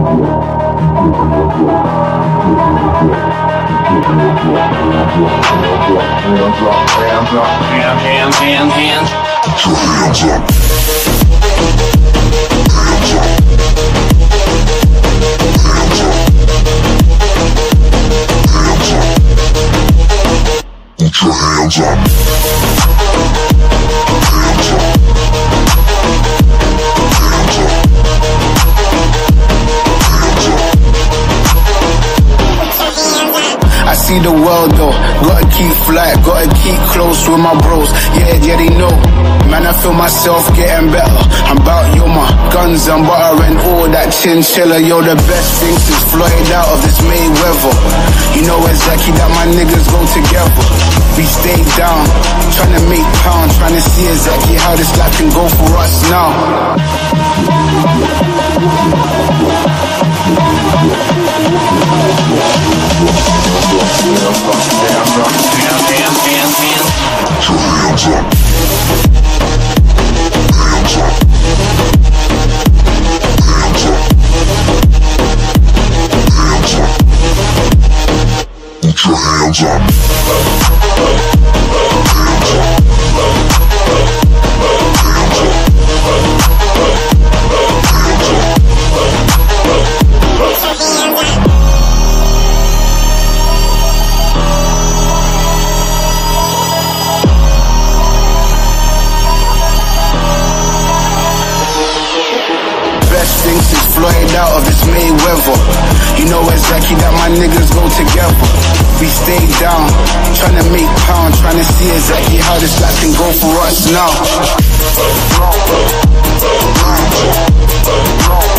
I see the world though, gotta keep flat, gotta keep close with my bros. Yeah, they know. Man, I feel myself getting better. I'm about yo, my guns and butter and all that chinchilla. Yo, the best thing since Floyd out of this Mayweather. You know exactly that my niggas go together. We stay down, trying to make pounds, trying to see exactly how this life can go for us now. Put your hands up. Since Floyd out of this Mayweather. You know exactly that my niggas go together. We stay down, trying to make pounds, trying to see exactly how this life can go for us now.